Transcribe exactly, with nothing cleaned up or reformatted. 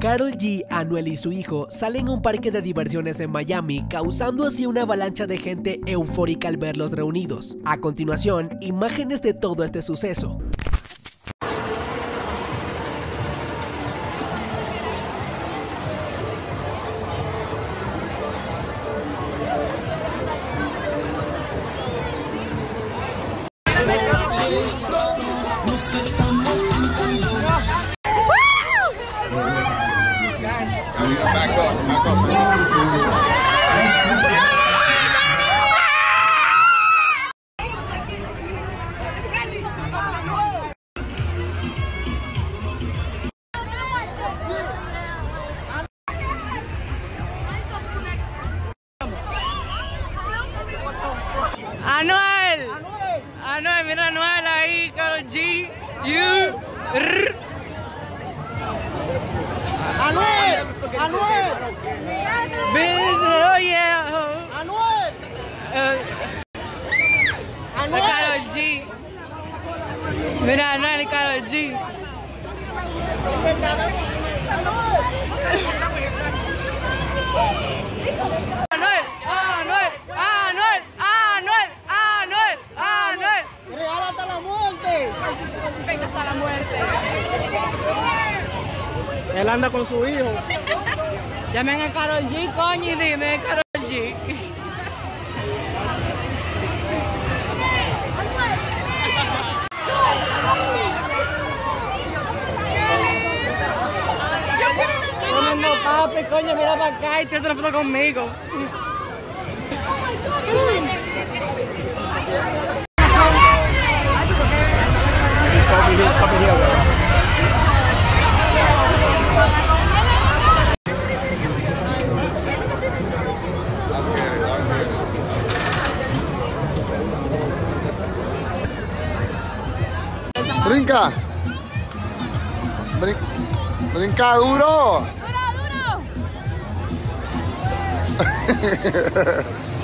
Karol G, Anuel y su hijo salen a un parque de diversiones en Miami, causando así una avalancha de gente eufórica al verlos reunidos. A continuación, imágenes de todo este suceso. Back up, back up. Anuel, Anuel, mira Anuel ahí, Karol G, you, rrr. Anuel, Anuel, Big, oh yeah, Anuel, uh, Anuel. Karol G, mira Anuel y Karol G. Anuel, Anuel, Anuel, Anuel, Anuel, Anuel. Real hasta la muerte. Venga hasta la muerte. Él anda con su hijo. Llamen a Karol G, coño, y dime Karol G. No, no, papi, coño, mira para acá y te otra foto conmigo. Brinca. Brin Brinca duro. ¡Duro, duro!